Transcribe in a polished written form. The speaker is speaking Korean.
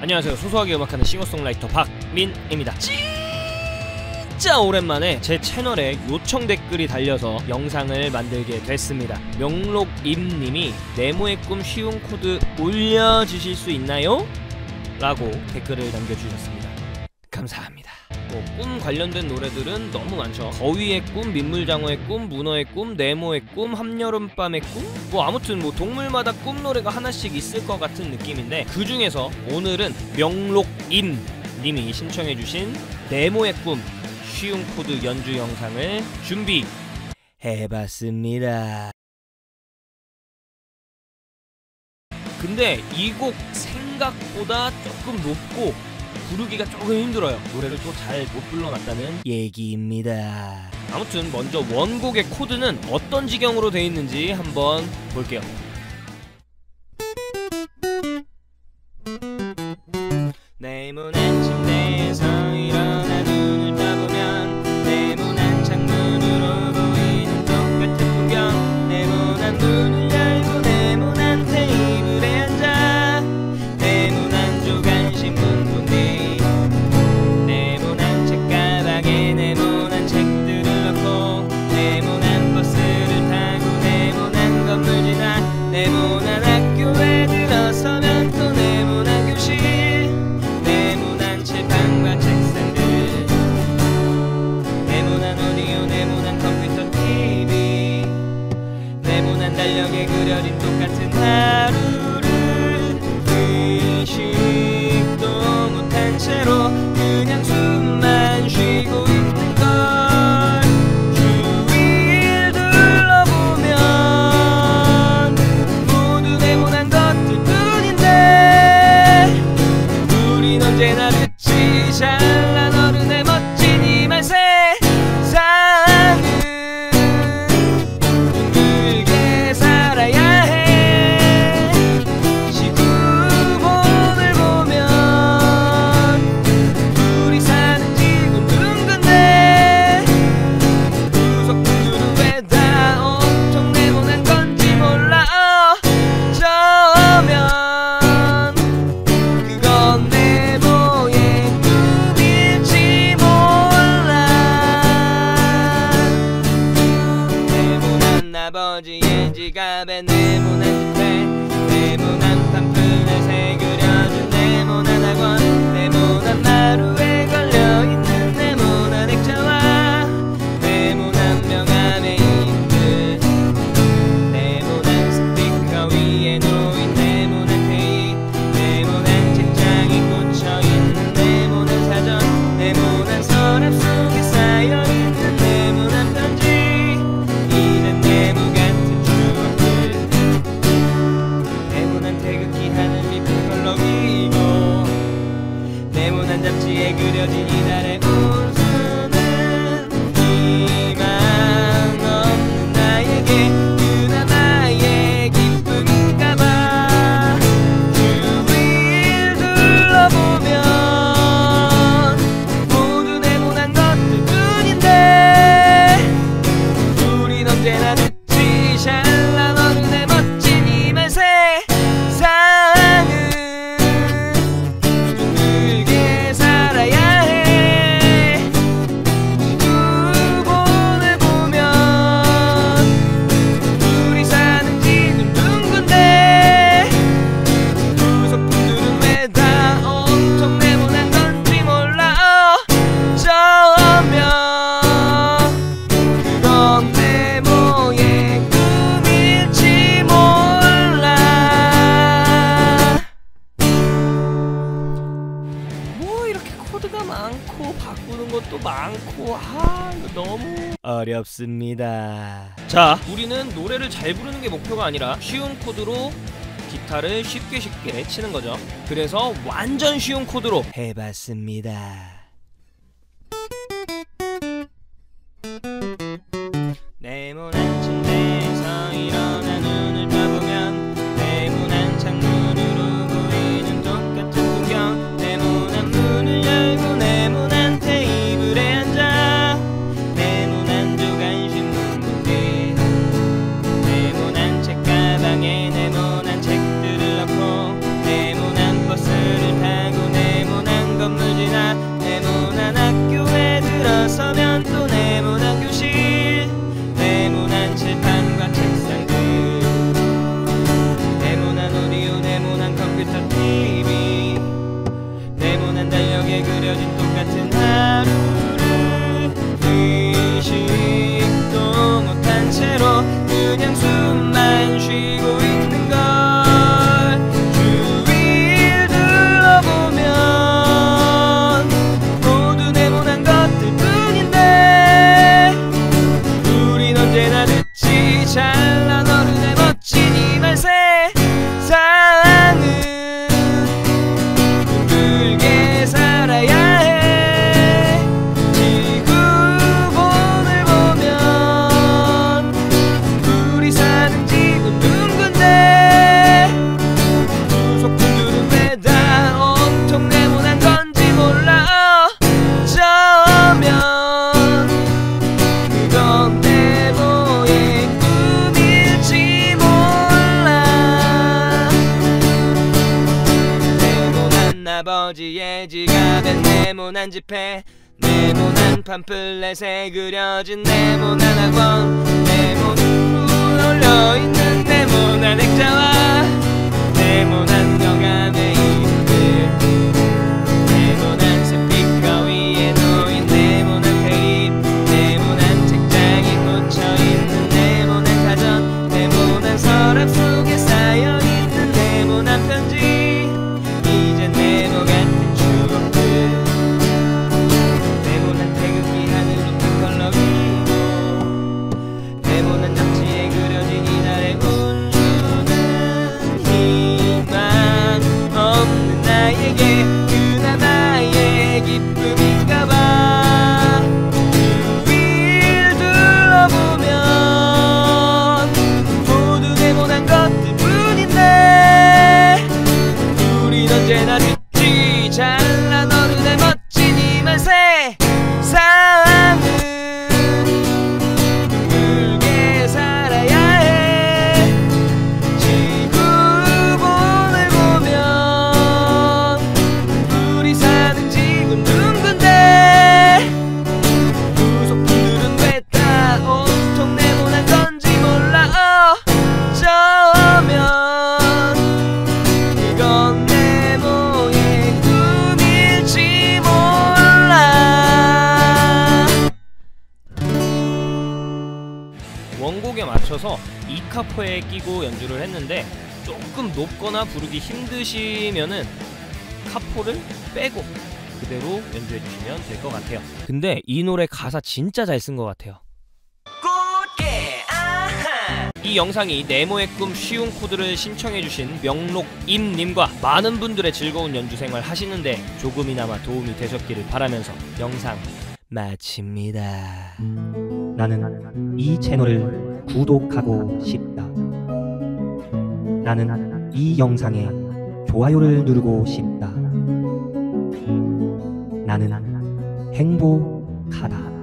안녕하세요. 소소하게 음악하는 싱어송라이터 박민입니다. 진짜 오랜만에 제 채널에 요청 댓글이 달려서 영상을 만들게 됐습니다. 명록임님이 네모의 꿈 쉬운 코드 올려주실 수 있나요? 라고 댓글을 남겨주셨습니다. 감사합니다. 꿈 관련된 노래들은 너무 많죠. 거위의 꿈, 민물장어의 꿈, 문어의 꿈, 네모의 꿈, 한여름밤의 꿈, 아무튼 동물마다 꿈 노래가 하나씩 있을 것 같은 느낌인데, 그 중에서 오늘은 명록임 님이 신청해주신 네모의 꿈 쉬운 코드 연주 영상을 준비해봤습니다. 근데 이 곡 생각보다 조금 높고 부르기가 조금 힘들어요. 노래를 또 잘 못 불러놨다는 얘기입니다. 아무튼 먼저 원곡의 코드는 어떤 지경으로 되어 있는지 한번 볼게요. 네모난 침대에서 일어나 눈을 떠보면 네모난 창문으로 보이는 똑같은 풍경. 네모난 문을 열고 네모난 테이블에 앉아 네모난 조간신문 보니 네모난 책가방에 네모난 책들을 넣고 네모난 버스를 타고 네모난 건물 지나 네모난 학교에 들어서면 또 네모난 교실 네모난 칠판과 책상들 네모난 오디오 네모난 컴퓨터 TV 네모난 달력에 그려진 똑같은 하루를 의식도 못한 채로 그냥 숨만 쉬고 있는 걸 주위를 둘러보면 모두 네모난 것들뿐인데 우린 언제나 끝이 잘난 어른의 멋진 이말 세상은 둥글게 살아야 해. 지구본을 보면 우리 사는 지금 둥근데 구석구석은 왜 다 엄청 네모난 건지 몰라. 어쩌면 그건 네모의 꿈일지 몰라. 네모난 아버지의 지갑에 네모난 지폐 네모난 판플렛 새그려진 네모난 학원 네모난 마루에 걸려있는 네모난 액자와 네모난 명함의 인들 네모난 스피커 위에 놓인 네모난 테이프 네모난 책장에 꽂혀있는 네모난 사전 네모난 서랍 속에 쌓여있는 네모난 편지 이젠 네모 같은 추억들 네모난 태극기 하늘 밑에 펄럭이고 네모난 잡지에 그려진 이달의 운수는 희망 없는 나에게 그나마의 기쁨인가봐. 주위를 둘러보면 모두 네모난 것들뿐인데 우린 언제나 듣지 잘난 어른의 멋진 이말 세상은 둥글게 살아야 해. 지구본을 보면 우리 사는 지금 둥근데 구석들은 왜 다 엄청 네모난 건지 몰라. 어쩌면 그건 네모의 꿈일지 몰라. 이렇게 코드가 많고 바꾸는 것도 많고 이거 너무 어렵습니다. 자, 우리는 노래를 잘 부르는 게 목표가 아니라 쉬운 코드로 기타를 쉽게 치는 거죠. 그래서 완전 쉬운 코드로 해봤습니다. 네모난 침대에서 일어나 눈을 떠보면 네모난 창문으로 보이는 똑같은 풍경 네모난 문을 열고 네모난 테이블에 앉아 네모난 조간신문 보기 네모난 책가방에 네모난 책들을 넣고 네모난 버스를 타고 언제나 듣지 잘난 어른의 멋진 이 말 세상은 둥글게 살아야 해. 지구본을 보면 우리 사는 지구 둥근데 부속품들은 왜 다 온통 네모난 건지 몰라. 어쩌면 그건 네모의 꿈일지 몰라. 네모난 아버지의 지갑엔 네모난 지폐, 네모난 팜플렛에 그려진 네모난 학원, 네모로 올려있는 네모난 액자와 네모난 명함의 이름들, 네모난 스피커 위에 놓인 네모난 테이프, 네모난 책장에 꽂혀있는 네모난 사전, 네모난 서랍 속에 쌓여있는 네모난 편지. 이젠 네모 같은 추억들, 네모난 태극기 하늘로 핑컬러 그리고 네모난 잡지에 그려진 이날의 운수는 희망 없는 나에게 그나마의 기쁨인가봐. 주위를 둘러보면 모두 네모난 것들뿐인데 우린 언제나 듣지 잘난 어른의 멋진 이 말 세상은 둥글게 살아야 해. 지구본을 보면 우리 사는 지구는 둥근데 부속품들은 왜 다 온통 네모난 건지 몰라. 어쩌면 그건 네모의 꿈일지 몰라. 원곡에 맞춰서 이 카포에 끼고 연주를 했는데 조금 높거나 부르기 힘드시면은 카포를 빼고 그대로 연주해 주시면 될 것 같아요. 근데 이 노래 가사 진짜 잘 쓴 것 같아요. 이 영상이 네모의 꿈 쉬운 코드를 신청해주신 명록임님과 많은 분들의 즐거운 연주 생활 하시는데 조금이나마 도움이 되셨기를 바라면서 영상 마칩니다. 나는 이 채널을 구독하고 싶다. 나는 이 영상에 좋아요를 누르고 싶다. 나는 행복하다.